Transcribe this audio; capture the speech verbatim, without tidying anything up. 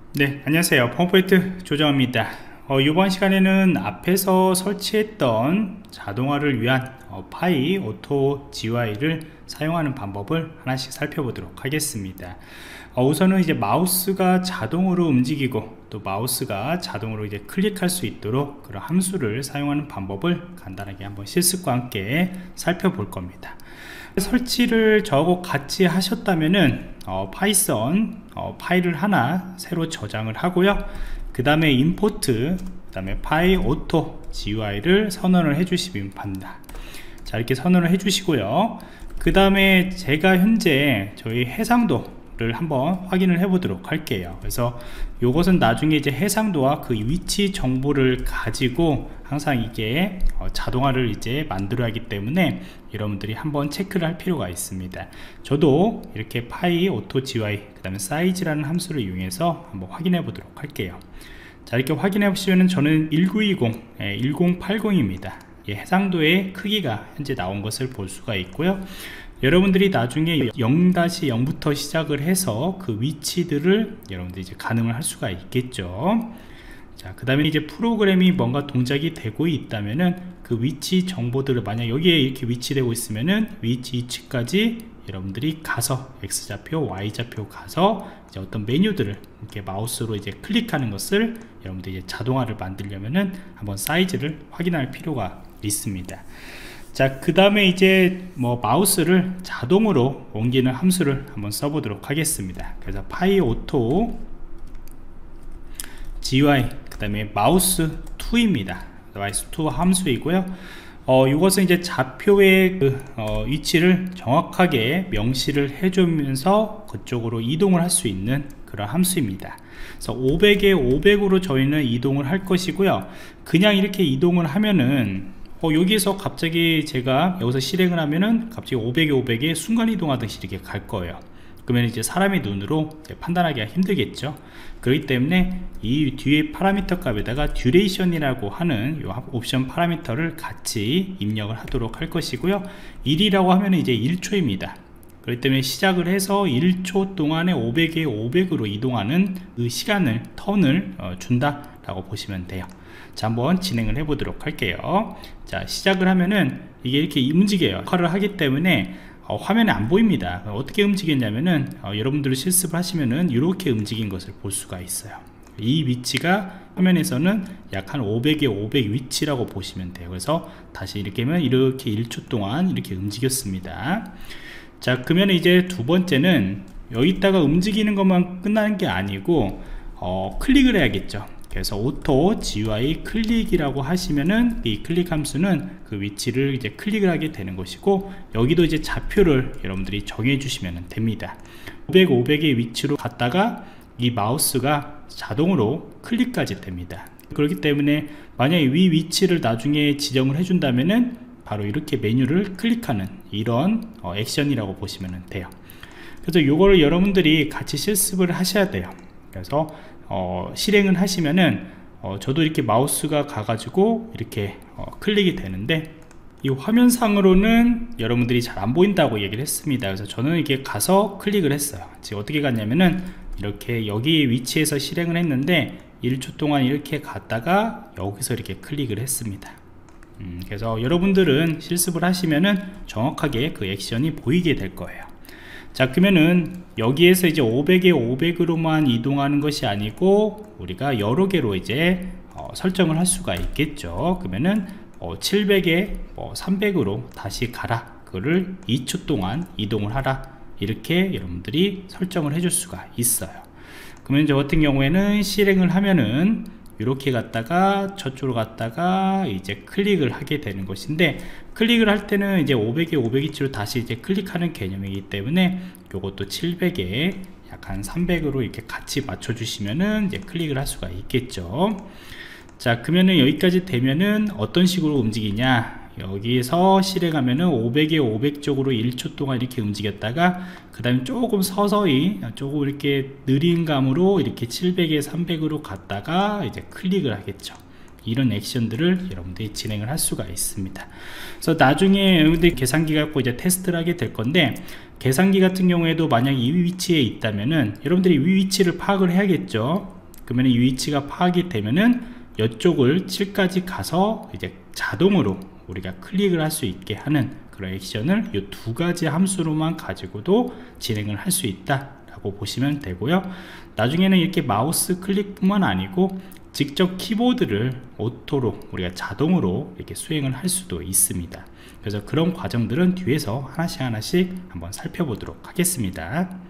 네, 안녕하세요. 펌포인트 조정입니다. 어, 이번 시간에는 앞에서 설치했던 자동화를 위한 어, 파이 오토 지유아이를 사용하는 방법을 하나씩 살펴보도록 하겠습니다. 어, 우선은 이제 마우스가 자동으로 움직이고 또 마우스가 자동으로 이제 클릭할 수 있도록 그런 함수를 사용하는 방법을 간단하게 한번 실습과 함께 살펴볼 겁니다. 설치를 저하고 같이 하셨다면은 어, 파이썬 어, 파일을 하나 새로 저장을 하고요. 그 다음에 임포트, 그 다음에 파이 오토 지유아이를 선언을 해주시면 됩니다. 자, 이렇게 선언을 해주시고요. 그 다음에 제가 현재 저희 해상도를 한번 확인을 해 보도록 할게요. 그래서 이것은 나중에 이제 해상도와 그 위치 정보를 가지고 항상 이게 어, 자동화를 이제 만들어야 하기 때문에 여러분들이 한번 체크를 할 필요가 있습니다. 저도 이렇게 파이 오토 지유아이 그 다음에 사이즈라는 함수를 이용해서 한번 확인해 보도록 할게요. 자, 이렇게 확인해 보시면 저는 천구백이십, 예, 천팔십입니다. 예, 해상도의 크기가 현재 나온 것을 볼 수가 있고요. 여러분들이 나중에 영 영부터 시작을 해서 그 위치들을 여러분들이 이제 가늠을 할 수가 있겠죠. 자, 그 다음에 이제 프로그램이 뭔가 동작이 되고 있다면은 그 위치 정보들을 만약 여기에 이렇게 위치되고 있으면은 위치 위치까지 여러분들이 가서 X좌표, Y좌표 가서 이제 어떤 메뉴들을 이렇게 마우스로 이제 클릭하는 것을 여러분들이 이제 자동화를 만들려면은 한번 사이즈를 확인할 필요가 있습니다. 자, 그 다음에 이제 뭐 마우스를 자동으로 옮기는 함수를 한번 써보도록 하겠습니다. 그래서 파이 오토 지유아이 그 다음에 마우스 이입니다. 마우스 이 함수이고요. 어, 이것은 이제 좌표의 그, 어, 위치를 정확하게 명시를 해주면서 그쪽으로 이동을 할 수 있는 그런 함수입니다. 그래서 오백에 오백으로 저희는 이동을 할 것이고요. 그냥 이렇게 이동을 하면은 어, 여기서 갑자기 제가 여기서 실행을 하면은 갑자기 오백에 오백에 순간이동하듯이 이렇게 갈 거예요. 그러면 이제 사람의 눈으로 이제 판단하기가 힘들겠죠. 그렇기 때문에 이 뒤에 파라미터 값에다가 듀레이션이라고 하는 이 옵션 파라미터를 같이 입력을 하도록 할 것이고요. 일이라고 하면 이제 일 초입니다. 그렇기 때문에 시작을 해서 일 초 동안에 오백에 오백으로 이동하는 그 시간을 턴을 어, 준다 라고 보시면 돼요. 자, 한번 진행을 해 보도록 할게요. 자, 시작을 하면은 이게 이렇게 움직여요. 역할을 하기 때문에 어, 화면에 안 보입니다. 어떻게 움직였냐면은 어, 여러분들이 실습을 하시면은 이렇게 움직인 것을 볼 수가 있어요. 이 위치가 화면에서는 약 한 오백에 오백 위치라고 보시면 돼요. 그래서 다시 이렇게 하면 이렇게 일 초 동안 이렇게 움직였습니다. 자, 그러면 이제 두 번째는 여기다가 움직이는 것만 끝나는 게 아니고 어, 클릭을 해야겠죠. 그래서 오토 지유아이 클릭이라고 하시면은 이 클릭 함수는 그 위치를 이제 클릭을 하게 되는 것이고, 여기도 이제 좌표를 여러분들이 정해 주시면 됩니다. 오백, 오백의 위치로 갔다가 이 마우스가 자동으로 클릭까지 됩니다. 그렇기 때문에 만약에 위 위치를 나중에 지정을 해준다면은 바로 이렇게 메뉴를 클릭하는 이런 어, 액션이라고 보시면 돼요. 그래서 이거를 여러분들이 같이 실습을 하셔야 돼요. 그래서 어, 실행을 하시면은 어, 저도 이렇게 마우스가 가가지고 이렇게 어, 클릭이 되는데 이 화면상으로는 여러분들이 잘 안 보인다고 얘기를 했습니다. 그래서 저는 이게 가서 클릭을 했어요. 지금 어떻게 갔냐면은 이렇게 여기 위치에서 실행을 했는데 일 초 동안 이렇게 갔다가 여기서 이렇게 클릭을 했습니다. 음, 그래서 여러분들은 실습을 하시면은 정확하게 그 액션이 보이게 될 거예요. 자, 그러면은 여기에서 이제 오백에 오백으로만 이동하는 것이 아니고 우리가 여러 개로 이제 어, 설정을 할 수가 있겠죠. 그러면은 어, 칠백에 어, 삼백으로 다시 가라, 그거를 이 초 동안 이동을 하라, 이렇게 여러분들이 설정을 해줄 수가 있어요. 그러면 저 같은 경우에는 실행을 하면은 이렇게 갔다가 저쪽으로 갔다가 이제 클릭을 하게 되는 것인데, 클릭을 할 때는 이제 오백에 오백 위치로 다시 이제 클릭하는 개념이기 때문에 요것도 칠백에 약간 삼백으로 이렇게 같이 맞춰 주시면은 이제 클릭을 할 수가 있겠죠. 자, 그러면은 여기까지 되면은 어떤 식으로 움직이냐, 여기서 실행하면은 오백에 오백 쪽으로 일 초 동안 이렇게 움직였다가 그 다음에 조금 서서히 조금 이렇게 느린 감으로 이렇게 칠백에 삼백으로 갔다가 이제 클릭을 하겠죠. 이런 액션들을 여러분들이 진행을 할 수가 있습니다. 그래서 나중에 여러분들이 계산기 갖고 이제 테스트를 하게 될 건데, 계산기 같은 경우에도 만약 이 위치에 있다면은 여러분들이 이 위치를 파악을 해야겠죠. 그러면 이 위치가 파악이 되면은 이쪽을 칠까지 가서 이제 자동으로 우리가 클릭을 할 수 있게 하는 그런 액션을 이 두 가지 함수로만 가지고도 진행을 할 수 있다 라고 보시면 되고요. 나중에는 이렇게 마우스 클릭뿐만 아니고 직접 키보드를 오토로 우리가 자동으로 이렇게 수행을 할 수도 있습니다. 그래서 그런 과정들은 뒤에서 하나씩 하나씩 한번 살펴보도록 하겠습니다.